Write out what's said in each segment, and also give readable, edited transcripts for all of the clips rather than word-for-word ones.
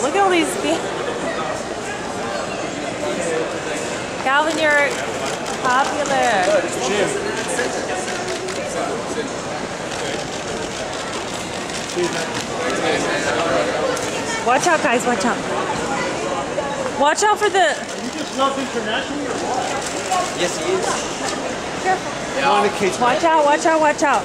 Look at all these people. Calvin, you're popular. Watch out, guys, watch out. Watch out for the... Are you just love internationally or what? Yes, he is. Careful. Yeah. Watch out, watch out, watch out.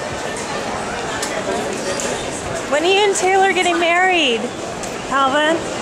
When are you and Taylor getting married, Calvin?